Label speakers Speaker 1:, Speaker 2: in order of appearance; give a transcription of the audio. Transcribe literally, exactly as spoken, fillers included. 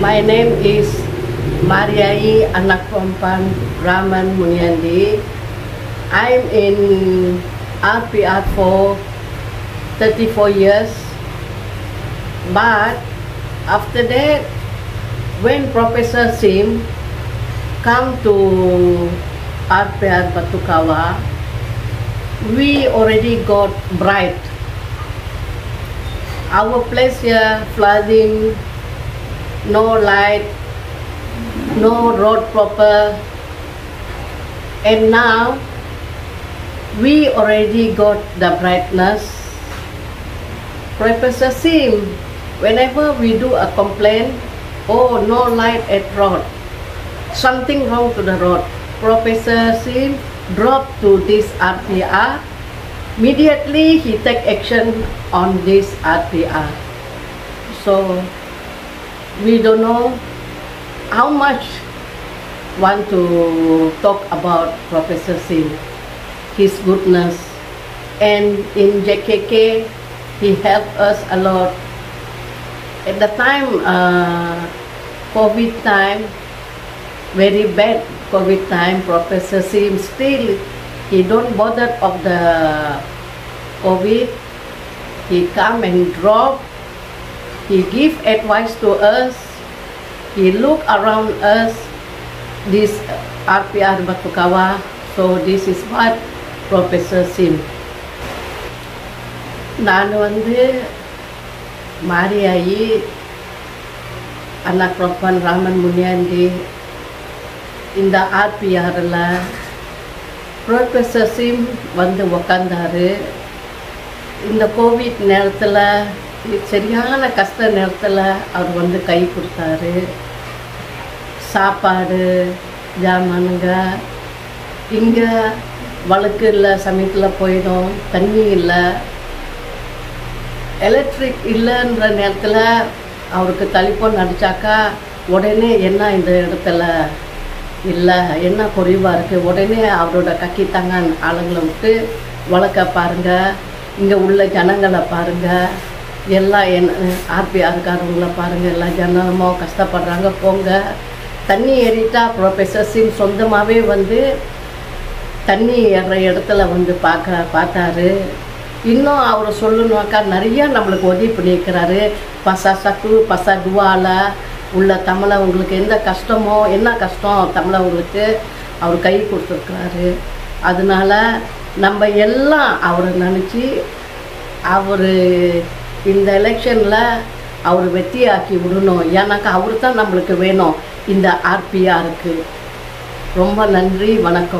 Speaker 1: My name is Mariai Anak Perempuan Raman Munyandi. I'm in R P R for thirty-four years. But after that, when Professor Sim come to R P R Batukawa, we already got bright. Our place here flooding, no light, no road proper, and now we already got the brightness. Professor Sim, whenever we do a complaint, oh, no light at road, something wrong to the road, Professor Sim drop to this R P R. Immediately he take action on this R P R. So we don't know how much want to talk about Professor Sim, his goodness, and in J K K he helped us a lot. At the time, uh, COVID time, very bad COVID time, Professor Sim still, he don't bother of the COVID. He come and drop. He give advice to us. He look around us, this R P R Batukawa. So this is what Professor Sim. நான் வந்து மாரியாயி அண்ணா பிரபன் ராமன் முனியாண்டி இந்த ஆர்பிஆரில் professor sim வந்து உக்காந்தாரு. இந்த Covid நேரத்தில், சரியான கஷ்ட நேரத்தில் அவர் வந்து கை கொடுத்தாரு. சாப்பாடு ஜாமானுங்க இங்கே வழக்கு இல்லை, சமயத்தில் போயிடும், தண்ணி இல்லை, எலக்ட்ரிக் இல்லைன்ற நேரத்தில் அவருக்கு டெலிஃபோன் அடித்தாக்கா உடனே என்ன இந்த இடத்துல இல்லை, என்ன குறைவாக இருக்குது, உடனே அவரோட கக்கி தங்கான் ஆளுங்களை விட்டு வழக்க பாருங்கள், இங்கே உள்ள ஜனங்களை பாருங்கள், எல்லாம் என்ன ஆர்பிஆர்காரங்களை பாருங்கள், எல்லா ஜனமும் கஷ்டப்படுறாங்க, போங்க. தண்ணி ஏறிட்டா ப்ரொஃபஸர் சிம் சொந்தமாகவே வந்து தண்ணி ஏறுற இடத்துல வந்து பார்க்க பார்த்தாரு. இன்னும் அவர் சொல்லணுனாக்கா நிறையா நம்மளுக்கு உதவி பண்ணியிருக்கிறாரு. பசா சக்கு பசா துவால உள்ள தமிழவங்களுக்கு எந்த கஷ்டமோ, என்ன கஷ்டம் தமிழவங்களுக்கு அவர் கை கொடுத்துருக்குறாரு. அதனால நம்ம எல்லாம் அவரை நினச்சி அவர் இந்த எலெக்ஷனில் அவர் வெற்றியாக்கி விடணும். ஏன்னாக்கா அவர் தான் நம்மளுக்கு வேணும் இந்த ஆர்பிஆருக்கு. ரொம்ப நன்றி, வணக்கம்.